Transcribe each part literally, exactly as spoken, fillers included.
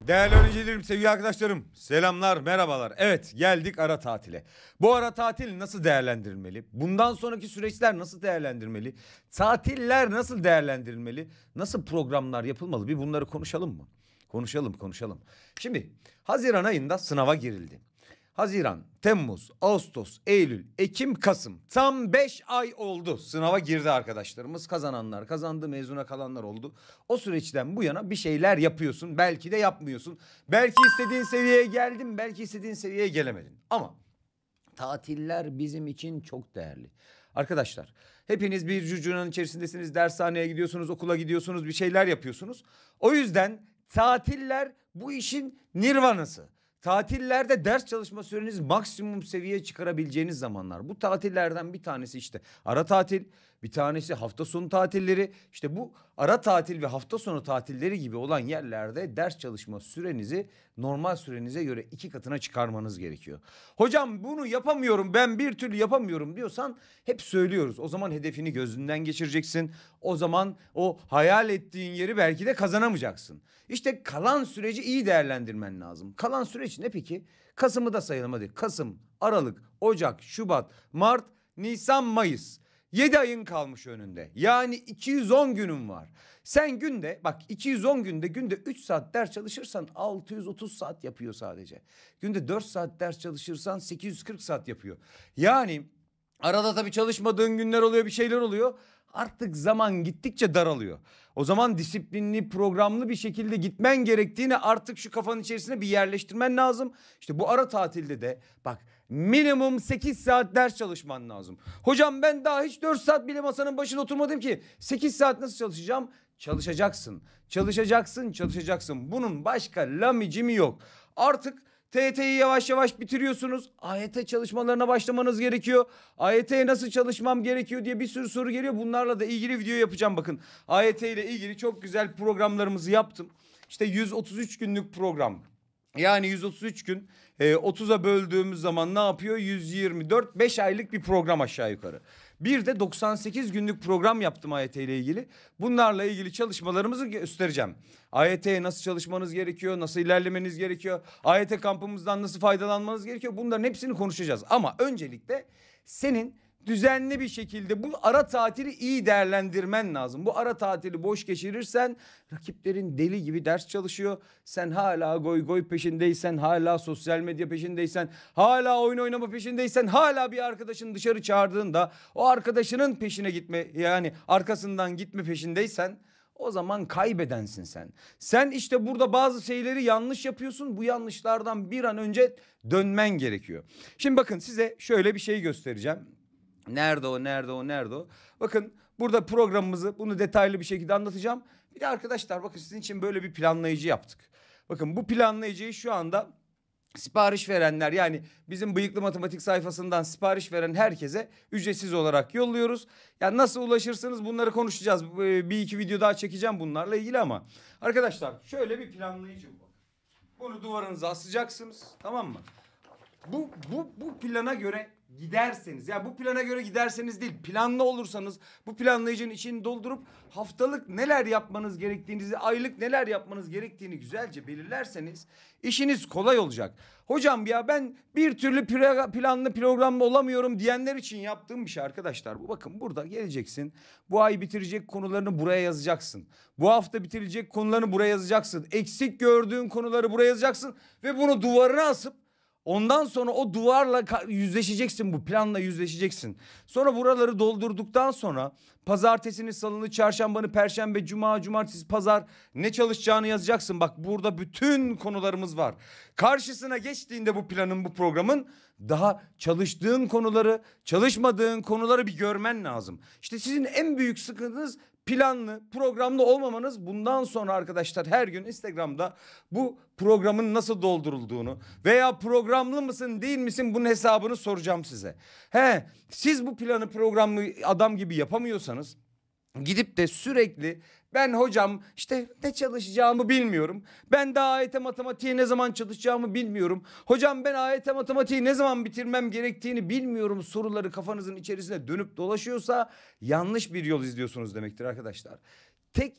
Değerli öğrencilerim, sevgili arkadaşlarım, selamlar, merhabalar. Evet, geldik ara tatile. Bu ara tatil nasıl değerlendirilmeli? Bundan sonraki süreçler nasıl değerlendirilmeli? Tatiller nasıl değerlendirilmeli? Nasıl programlar yapılmalı? Bir bunları konuşalım mı? Konuşalım, konuşalım. Şimdi Haziran ayında sınava girildi. Haziran, Temmuz, Ağustos, Eylül, Ekim, Kasım. Tam beş ay oldu. Sınava girdi arkadaşlarımız. Kazananlar kazandı, mezuna kalanlar oldu. O süreçten bu yana bir şeyler yapıyorsun. Belki de yapmıyorsun. Belki istediğin seviyeye geldin, belki istediğin seviyeye gelemedin. Ama tatiller bizim için çok değerli. Arkadaşlar, hepiniz bir curcunanın içerisindesiniz. Dershaneye gidiyorsunuz, okula gidiyorsunuz, bir şeyler yapıyorsunuz. O yüzden tatiller bu işin nirvanası. Tatillerde ders çalışma süreniz maksimum seviyeye çıkarabileceğiniz zamanlar. Bu tatillerden bir tanesi işte ara tatil, bir tanesi hafta sonu tatilleri. İşte bu ara tatil ve hafta sonu tatilleri gibi olan yerlerde ders çalışma sürenizi normal sürenize göre iki katına çıkarmanız gerekiyor. Hocam bunu yapamıyorum, ben bir türlü yapamıyorum diyorsan hep söylüyoruz. O zaman hedefini gözünden geçireceksin. O zaman o hayal ettiğin yeri belki de kazanamayacaksın. İşte kalan süreci iyi değerlendirmen lazım. Kalan süreç ne peki? Kasım'ı da sayalım hadi. Kasım, Aralık, Ocak, Şubat, Mart, Nisan, Mayıs. yedi ayın kalmış önünde. Yani iki yüz on günün var. Sen günde bak iki yüz on günde günde üç saat ders çalışırsan altı yüz otuz saat yapıyor sadece. Günde dört saat ders çalışırsan sekiz yüz kırk saat yapıyor. Yani arada tabii çalışmadığın günler oluyor, bir şeyler oluyor. Artık zaman gittikçe daralıyor. O zaman disiplinli, programlı bir şekilde gitmen gerektiğini artık şu kafanın içerisine bir yerleştirmen lazım. İşte bu ara tatilde de bak minimum sekiz saat ders çalışman lazım. Hocam ben daha hiç dört saat bile masanın başına oturmadım ki. sekiz saat nasıl çalışacağım? Çalışacaksın, çalışacaksın, çalışacaksın. Bunun başka lamicimi yok. Artık T Y T'yi yavaş yavaş bitiriyorsunuz. A Y T çalışmalarına başlamanız gerekiyor. A Y T'ye nasıl çalışmam gerekiyor diye bir sürü soru geliyor. Bunlarla da ilgili video yapacağım bakın. A Y T ile ilgili çok güzel programlarımızı yaptım. İşte yüz otuz üç günlük program. Yani yüz otuz üç gün e, otuza böldüğümüz zaman ne yapıyor? yüz yirmi dört, beş aylık bir program aşağı yukarı. Bir de doksan sekiz günlük program yaptım A Y T ile ilgili. Bunlarla ilgili çalışmalarımızı göstereceğim. A Y T'ye nasıl çalışmanız gerekiyor? Nasıl ilerlemeniz gerekiyor? A Y T kampımızdan nasıl faydalanmanız gerekiyor? Bunların hepsini konuşacağız. Ama öncelikle senin düzenli bir şekilde bu ara tatili iyi değerlendirmen lazım. Bu ara tatili boş geçirirsen rakiplerin deli gibi ders çalışıyor. Sen hala goy goy peşindeysen, hala sosyal medya peşindeysen, hala oyun oynama peşindeysen, hala bir arkadaşın dışarı çağırdığında o arkadaşının peşine gitme, yani arkasından gitme peşindeysen o zaman kaybedensin sen. Sen işte burada bazı şeyleri yanlış yapıyorsun. Bu yanlışlardan bir an önce dönmen gerekiyor. Şimdi bakın size şöyle bir şey göstereceğim. Nerede o, nerede o, nerede o? Bakın burada programımızı, bunu detaylı bir şekilde anlatacağım. Bir de arkadaşlar bakın sizin için böyle bir planlayıcı yaptık. Bakın bu planlayıcıyı şu anda sipariş verenler, yani bizim Bıyıklı Matematik sayfasından sipariş veren herkese ücretsiz olarak yolluyoruz. Yani nasıl ulaşırsınız bunları konuşacağız. Bir iki video daha çekeceğim bunlarla ilgili ama. Arkadaşlar şöyle bir planlayıcı bu. Bunu duvarınıza asacaksınız, tamam mı? Bu, bu, bu plana göre giderseniz, ya bu plana göre giderseniz değil, planlı olursanız bu planlayıcının içini doldurup haftalık neler yapmanız gerektiğinizi, aylık neler yapmanız gerektiğini güzelce belirlerseniz işiniz kolay olacak. Hocam ya ben bir türlü planlı programlı olamıyorum diyenler için yaptığım bir şey arkadaşlar. Bu bakın, burada geleceksin, bu ay bitirecek konularını buraya yazacaksın. Bu hafta bitirecek konularını buraya yazacaksın. Eksik gördüğün konuları buraya yazacaksın ve bunu duvarına asıp ondan sonra o duvarla yüzleşeceksin, bu planla yüzleşeceksin. Sonra buraları doldurduktan sonra pazartesini, salını, çarşambanı, perşembe, cuma, cumartesi, pazar ne çalışacağını yazacaksın. Bak burada bütün konularımız var. Karşısına geçtiğinde bu planın, bu programın daha çalıştığın konuları, çalışmadığın konuları bir görmen lazım. İşte sizin en büyük sıkıntınız planlı, programlı olmamanız. Bundan sonra arkadaşlar her gün Instagram'da bu programın nasıl doldurulduğunu veya programlı mısın değil misin bunun hesabını soracağım size. He, siz bu planı programlı adam gibi yapamıyorsanız gidip de sürekli ben hocam işte ne çalışacağımı bilmiyorum. Ben daha A Y T matematiğe ne zaman çalışacağımı bilmiyorum. Hocam ben A Y T matematiği ne zaman bitirmem gerektiğini bilmiyorum soruları kafanızın içerisine dönüp dolaşıyorsa yanlış bir yol izliyorsunuz demektir arkadaşlar. Tek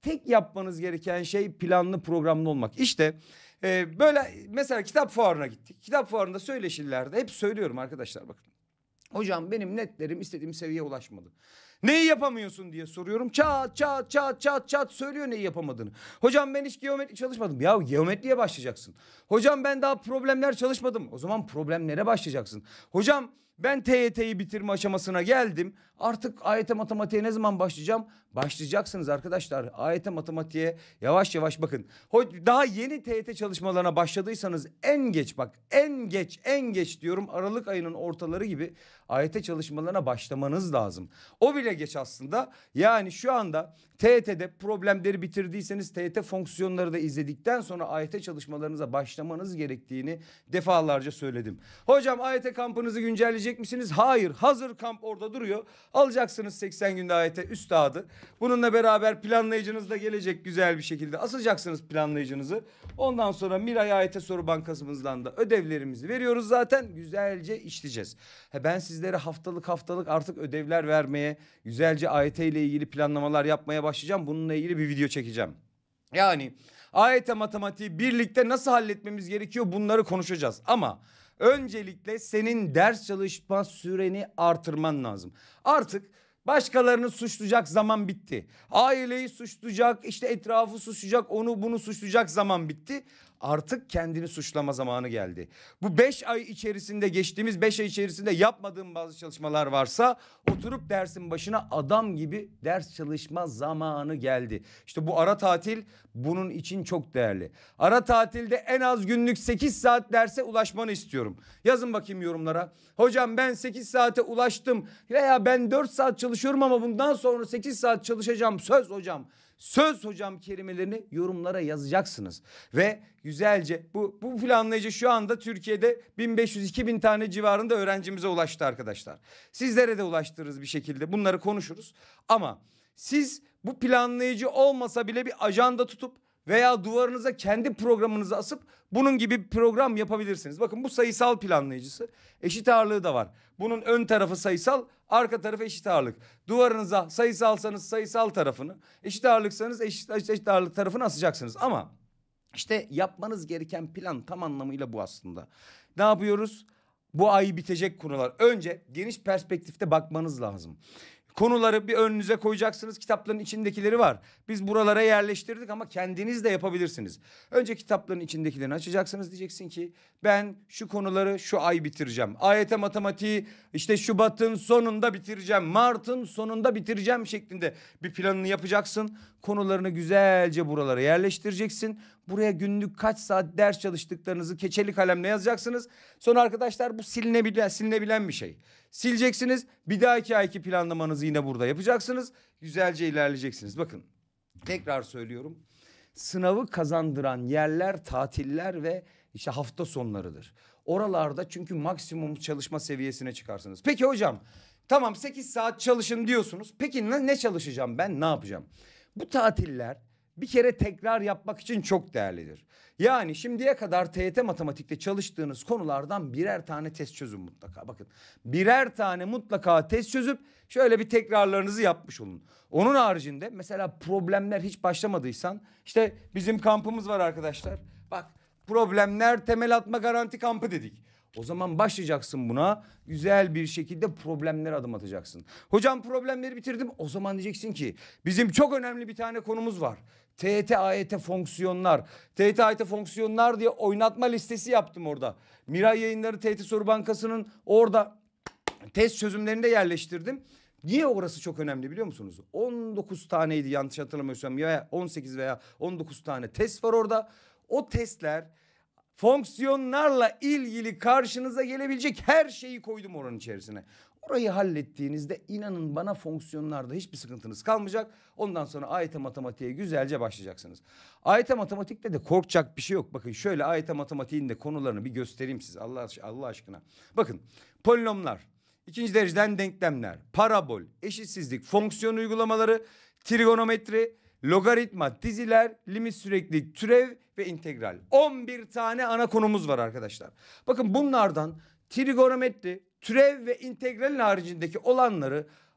Tek yapmanız gereken şey planlı programlı olmak. İşte e, böyle mesela kitap fuarına gittik. Kitap fuarında söyleşilerde hep söylüyorum arkadaşlar, bakın. Hocam benim netlerim istediğim seviyeye ulaşmadı. Neyi yapamıyorsun diye soruyorum. Çat çat çat çat çat söylüyor neyi yapamadığını. Hocam ben hiç geometri çalışmadım. Ya geometriye başlayacaksın. Hocam ben daha problemler çalışmadım. O zaman problemlere başlayacaksın. Hocam ben T Y T'yi bitirme aşamasına geldim. Artık A Y T matematiğe ne zaman başlayacağım? Başlayacaksınız arkadaşlar. A Y T matematiğe yavaş yavaş bakın. Daha yeni T Y T çalışmalarına başladıysanız en geç bak en geç en geç diyorum Aralık ayının ortaları gibi A Y T çalışmalarına başlamanız lazım. O bile geç aslında. Yani şu anda T Y T'de problemleri bitirdiyseniz T Y T fonksiyonları da izledikten sonra A Y T çalışmalarınıza başlamanız gerektiğini defalarca söyledim. Hocam A Y T kampınızı güncelleyecek misiniz? Hayır. Hazır kamp orada duruyor. Alacaksınız seksen günde A Y T üstadı. Bununla beraber planlayıcınız da gelecek güzel bir şekilde. Asacaksınız planlayıcınızı. Ondan sonra Miray A Y T soru bankasımızdan da ödevlerimizi veriyoruz zaten. Güzelce işleyeceğiz. He ben sizlere haftalık haftalık artık ödevler vermeye, güzelce A Y T ile ilgili planlamalar yapmaya başlayacağım. Bununla ilgili bir video çekeceğim. Yani A Y T matematiği birlikte nasıl halletmemiz gerekiyor, bunları konuşacağız. Ama öncelikle senin ders çalışma süreni artırman lazım. Artık başkalarını suçlayacak zaman bitti. Aileyi suçlayacak, işte etrafı suçlayacak, onu bunu suçlayacak zaman bitti. Artık kendini suçlama zamanı geldi. Bu beş ay içerisinde, geçtiğimiz beş ay içerisinde yapmadığım bazı çalışmalar varsa oturup dersin başına adam gibi ders çalışma zamanı geldi. İşte bu ara tatil bunun için çok değerli. Ara tatilde en az günlük sekiz saat derse ulaşmanı istiyorum. Yazın bakayım yorumlara. Hocam ben sekiz saate ulaştım veya ben dört saat çalışıyorum ama bundan sonra sekiz saat çalışacağım. Söz hocam. Söz hocam kelimelerini yorumlara yazacaksınız. Ve güzelce bu, bu planlayıcı şu anda Türkiye'de bin beş yüz iki bin tane civarında öğrencimize ulaştı arkadaşlar. Sizlere de ulaştırırız bir şekilde, bunları konuşuruz. Ama siz bu planlayıcı olmasa bile bir ajanda tutup veya duvarınıza kendi programınızı asıp bunun gibi bir program yapabilirsiniz. Bakın bu sayısal planlayıcısı, eşit ağırlığı da var. Bunun ön tarafı sayısal, arka tarafı eşit ağırlık. Duvarınıza sayısalsanız sayısal tarafını, eşit ağırlıksanız eşit, eşit ağırlık tarafını asacaksınız. Ama işte yapmanız gereken plan tam anlamıyla bu aslında. Ne yapıyoruz? Bu ay bitecek konular. Önce geniş perspektifte bakmanız lazım. Konuları bir önünüze koyacaksınız. Kitapların içindekileri var. Biz buralara yerleştirdik ama kendiniz de yapabilirsiniz. Önce kitapların içindekilerini açacaksınız. Diyeceksin ki ben şu konuları şu ay bitireceğim. A Y T matematiği işte Şubat'ın sonunda bitireceğim. Mart'ın sonunda bitireceğim şeklinde bir planını yapacaksın. Konularını güzelce buralara yerleştireceksin. Buraya günlük kaç saat ders çalıştıklarınızı keçeli kalemle yazacaksınız. Sonra arkadaşlar bu silinebilen, silinebilen bir şey. Sileceksiniz. Bir dahaki ayki planlamanızı yine burada yapacaksınız. Güzelce ilerleyeceksiniz. Bakın tekrar söylüyorum. Sınavı kazandıran yerler tatiller ve işte hafta sonlarıdır. Oralarda çünkü maksimum çalışma seviyesine çıkarsınız. Peki hocam tamam sekiz saat çalışın diyorsunuz. Peki ne, ne çalışacağım ben, ne yapacağım? Bu tatiller bir kere tekrar yapmak için çok değerlidir. Yani şimdiye kadar T Y T matematikte çalıştığınız konulardan birer tane test çözün mutlaka. Bakın birer tane mutlaka test çözüp şöyle bir tekrarlarınızı yapmış olun. Onun haricinde mesela problemler hiç başlamadıysan işte bizim kampımız var arkadaşlar. Bak problemler temel atma garanti kampı dedik. O zaman başlayacaksın buna, güzel bir şekilde problemlere adım atacaksın. Hocam problemleri bitirdim. O zaman diyeceksin ki bizim çok önemli bir tane konumuz var. T Y T A Y T fonksiyonlar. T Y T A Y T fonksiyonlar diye oynatma listesi yaptım orada. Miray Yayınları T Y T Soru Bankası'nın orada test çözümlerini de yerleştirdim. Niye orası çok önemli biliyor musunuz? on dokuz taneydi yanlış hatırlamıyorsam ya on sekiz veya on dokuz tane test var orada. O testler fonksiyonlarla ilgili karşınıza gelebilecek her şeyi koydum oranın içerisine. Orayı hallettiğinizde inanın bana fonksiyonlarda hiçbir sıkıntınız kalmayacak. Ondan sonra A Y T matematiğe güzelce başlayacaksınız. A Y T matematikte de korkacak bir şey yok. Bakın şöyle A Y T matematiğin de konularını bir göstereyim size Allah, Allah aşkına. Bakın polinomlar, ikinci dereceden denklemler, parabol, eşitsizlik, fonksiyon uygulamaları, trigonometri, logaritma, diziler, limit süreklilik, türev ve integral. on bir tane ana konumuz var arkadaşlar. Bakın bunlardan trigonometri, türev ve integralin haricindeki olanları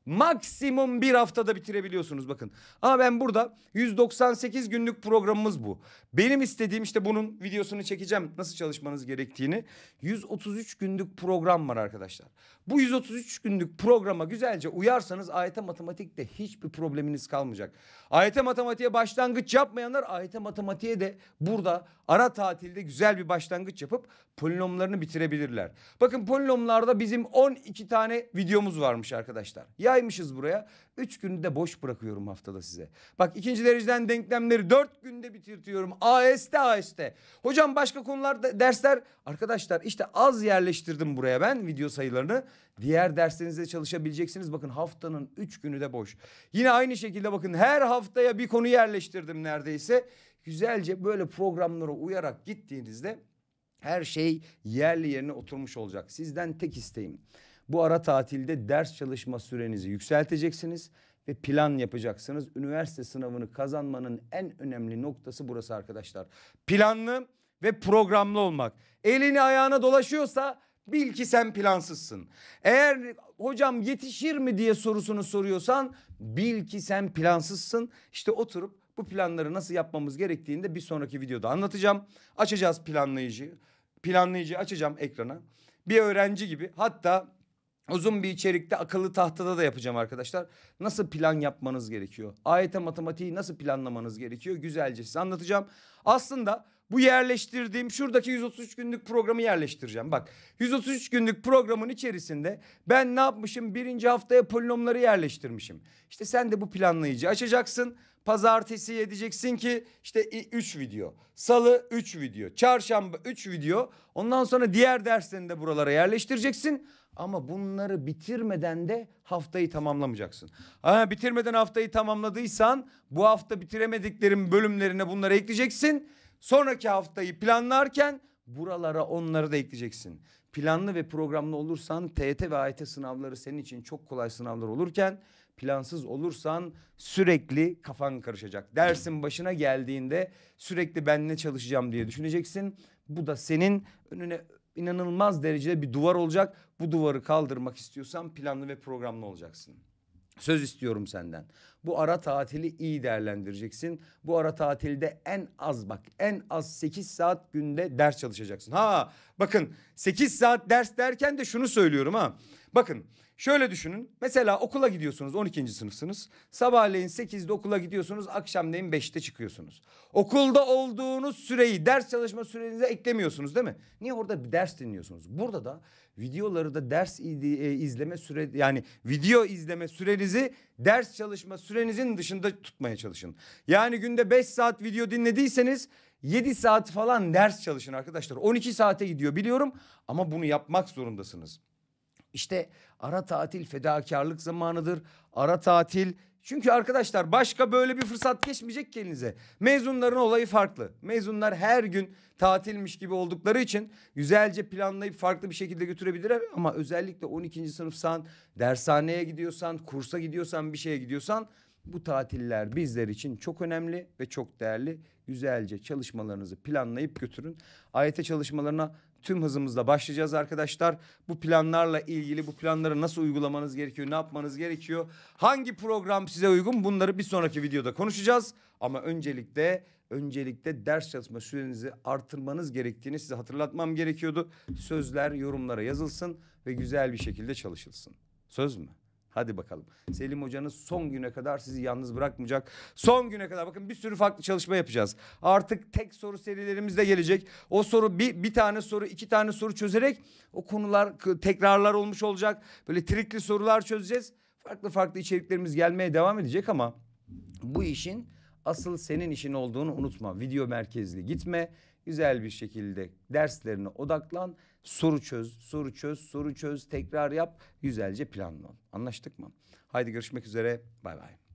maksimum bir haftada bitirebiliyorsunuz bakın. Ama ben burada yüz doksan sekiz günlük programımız bu. Benim istediğim işte bunun videosunu çekeceğim nasıl çalışmanız gerektiğini. yüz otuz üç günlük program var arkadaşlar. Bu yüz otuz üç günlük programa güzelce uyarsanız A Y T matematikte hiçbir probleminiz kalmayacak. A Y T matematiğe başlangıç yapmayanlar A Y T matematiğe de burada ara tatilde güzel bir başlangıç yapıp polinomlarını bitirebilirler. Bakın polinomlarda bizim on iki tane videomuz varmış arkadaşlar. Yaymışız buraya. üç günü de boş bırakıyorum haftada size. Bak ikinci dereceden denklemleri dört günde bitirtiyorum. Aheste aheste. Hocam başka konularda dersler arkadaşlar işte az yerleştirdim buraya ben video sayılarını. Diğer derslerinizde çalışabileceksiniz. Bakın haftanın üç günü de boş. Yine aynı şekilde bakın her haftaya bir konu yerleştirdim neredeyse. Güzelce böyle programlara uyarak gittiğinizde her şey yerli yerine oturmuş olacak. Sizden tek isteğim bu ara tatilde ders çalışma sürenizi yükselteceksiniz ve plan yapacaksınız. Üniversite sınavını kazanmanın en önemli noktası burası arkadaşlar. Planlı ve programlı olmak. Elini ayağına dolaşıyorsa bil ki sen plansızsın. Eğer hocam yetişir mi diye sorusunu soruyorsan bil ki sen plansızsın. İşte oturup bu planları nasıl yapmamız gerektiğini de bir sonraki videoda anlatacağım. Açacağız planlayıcıyı. Planlayıcıyı açacağım ekrana. Bir öğrenci gibi hatta uzun bir içerikte akıllı tahtada da yapacağım arkadaşlar. Nasıl plan yapmanız gerekiyor? A Y T matematiği nasıl planlamanız gerekiyor? Güzelce size anlatacağım. Aslında bu yerleştirdiğim şuradaki yüz otuz üç günlük programı yerleştireceğim. Bak yüz otuz üç günlük programın içerisinde ben ne yapmışım? Birinci haftaya polinomları yerleştirmişim. İşte sen de bu planlayıcı açacaksın. Pazartesi edeceksin ki işte üç video. Salı üç video. Çarşamba üç video. Ondan sonra diğer derslerini de buralara yerleştireceksin. Ama bunları bitirmeden de haftayı tamamlamayacaksın. Ha, bitirmeden haftayı tamamladıysan bu hafta bitiremediklerin bölümlerine bunları ekleyeceksin. Sonraki haftayı planlarken buralara onları da ekleyeceksin. Planlı ve programlı olursan T Y T ve A Y T sınavları senin için çok kolay sınavlar olurken plansız olursan sürekli kafan karışacak. Dersin başına geldiğinde sürekli ben ne çalışacağım diye düşüneceksin. Bu da senin önüne inanılmaz derecede bir duvar olacak. Bu duvarı kaldırmak istiyorsan planlı ve programlı olacaksın. Söz istiyorum senden. Bu ara tatili iyi değerlendireceksin. Bu ara tatilde en az bak en az sekiz saat günde ders çalışacaksın. Ha bakın sekiz saat ders derken de şunu söylüyorum ha. Bakın şöyle düşünün. Mesela okula gidiyorsunuz on ikinci sınıfsınız. Sabahleyin sekizde okula gidiyorsunuz. Akşamleyin beşte çıkıyorsunuz. Okulda olduğunuz süreyi ders çalışma sürenize eklemiyorsunuz değil mi? Niye orada bir ders dinliyorsunuz? Burada da videoları da ders izleme süre yani video izleme sürenizi ders çalışma sürenizin dışında tutmaya çalışın. Yani günde beş saat video dinlediyseniz yedi saat falan ders çalışın arkadaşlar. on iki saate gidiyor biliyorum ama bunu yapmak zorundasınız. İşte ara tatil fedakarlık zamanıdır. Ara tatil çünkü arkadaşlar başka böyle bir fırsat geçmeyecek ki elinize. Mezunların olayı farklı. Mezunlar her gün tatilmiş gibi oldukları için güzelce planlayıp farklı bir şekilde götürebilirler. Ama özellikle on ikinci sınıfsan, dershaneye gidiyorsan, kursa gidiyorsan, bir şeye gidiyorsan bu tatiller bizler için çok önemli ve çok değerli. Güzelce çalışmalarınızı planlayıp götürün. A Y T çalışmalarına tüm hızımızla başlayacağız arkadaşlar. Bu planlarla ilgili bu planları nasıl uygulamanız gerekiyor, ne yapmanız gerekiyor? Hangi program size uygun? Bunları bir sonraki videoda konuşacağız. Ama öncelikle öncelikle ders çalışma sürenizi artırmanız gerektiğini size hatırlatmam gerekiyordu. Sözler yorumlara yazılsın ve güzel bir şekilde çalışılsın. Söz mü? Hadi bakalım. Selim hocanız son güne kadar sizi yalnız bırakmayacak. Son güne kadar bakın bir sürü farklı çalışma yapacağız. Artık tek soru serilerimiz de gelecek. O soru bir, bir tane soru iki tane soru çözerek o konular tekrarlar olmuş olacak. Böyle trikli sorular çözeceğiz. Farklı farklı içeriklerimiz gelmeye devam edecek ama bu işin asıl senin işin olduğunu unutma. Video merkezli gitme. Güzel bir şekilde derslerine odaklan. Soru çöz, soru çöz, soru çöz, tekrar yap. Güzelce planla. Anlaştık mı? Haydi görüşmek üzere. Bay bay.